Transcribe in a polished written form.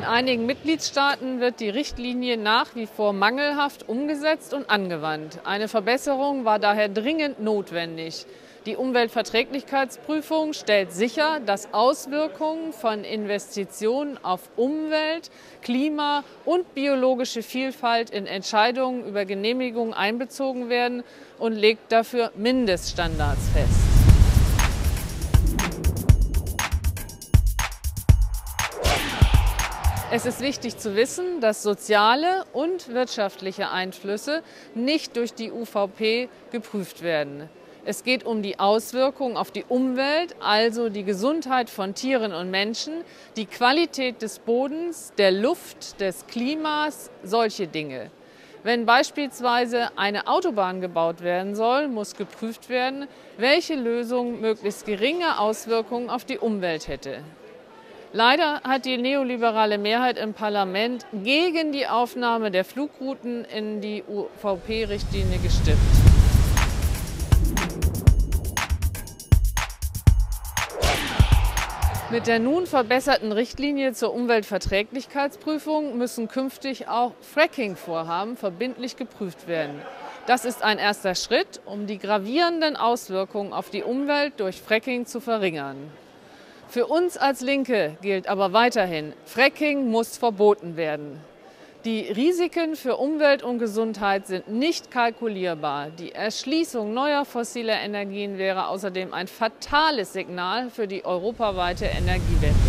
einigen Mitgliedstaaten wird die Richtlinie nach wie vor mangelhaft umgesetzt und angewandt. Eine Verbesserung war daher dringend notwendig. Die Umweltverträglichkeitsprüfung stellt sicher, dass Auswirkungen von Investitionen auf Umwelt, Klima und biologische Vielfalt in Entscheidungen über Genehmigungen einbezogen werden und legt dafür Mindeststandards fest. Es ist wichtig zu wissen, dass soziale und wirtschaftliche Einflüsse nicht durch die UVP geprüft werden. Es geht um die Auswirkungen auf die Umwelt, also die Gesundheit von Tieren und Menschen, die Qualität des Bodens, der Luft, des Klimas, solche Dinge. Wenn beispielsweise eine Autobahn gebaut werden soll, muss geprüft werden, welche Lösung möglichst geringe Auswirkungen auf die Umwelt hätte. Leider hat die neoliberale Mehrheit im Parlament gegen die Aufnahme der Flugrouten in die UVP-Richtlinie gestimmt. Mit der nun verbesserten Richtlinie zur Umweltverträglichkeitsprüfung müssen künftig auch Fracking-Vorhaben verbindlich geprüft werden. Das ist ein erster Schritt, um die gravierenden Auswirkungen auf die Umwelt durch Fracking zu verringern. Für uns als Linke gilt aber weiterhin, Fracking muss verboten werden. Die Risiken für Umwelt und Gesundheit sind nicht kalkulierbar. Die Erschließung neuer fossiler Energien wäre außerdem ein fatales Signal für die europaweite Energiewende.